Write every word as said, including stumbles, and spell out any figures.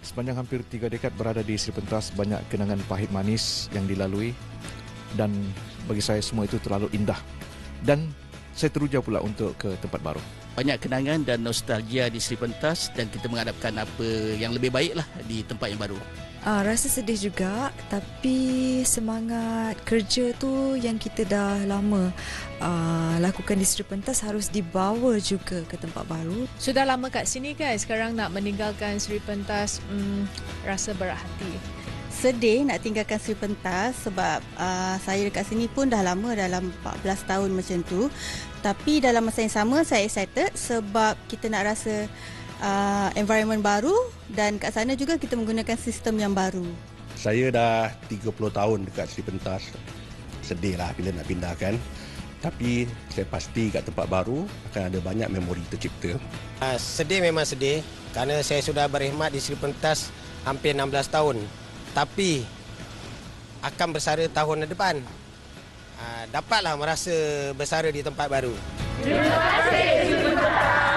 Sepanjang hampir tiga dekad berada di Sri Pentas, banyak kenangan pahit manis yang dilalui dan bagi saya semua itu terlalu indah. Dan saya teruja pula untuk ke tempat baru. Banyak kenangan dan nostalgia di Sri Pentas dan kita mengharapkan apa yang lebih baiklah di tempat yang baru. Uh, rasa sedih juga, tapi semangat kerja tu yang kita dah lama uh, lakukan di Sri Pentas harus dibawa juga ke tempat baru. Sudah lama kat sini kan, sekarang nak meninggalkan Sri Pentas, hmm, rasa berat hati. Sedih nak tinggalkan Sri Pentas sebab uh, saya dekat sini pun dah lama, dalam empat belas tahun macam tu. Tapi dalam masa yang sama saya excited sebab kita nak rasa Uh, environment baru dan kat sana juga kita menggunakan sistem yang baru. Saya dah tiga puluh tahun dekat Sri Pentas. Sedih lah bila nak pindahkan. Tapi saya pasti kat tempat baru akan ada banyak memori tercipta. Uh, sedih memang sedih kerana saya sudah berkhidmat di Sri Pentas hampir enam belas tahun. Tapi akan bersara tahun depan. Uh, dapatlah merasa bersara di tempat baru. Terima kasih Sri Pentas.